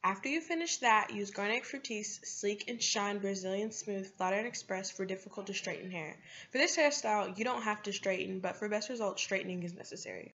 After you finish that, use Garnier Fructis Sleek and Shine Brazilian Smooth Flat Iron Express for difficult to straighten hair. For this hairstyle, you don't have to straighten, but for best results, straightening is necessary.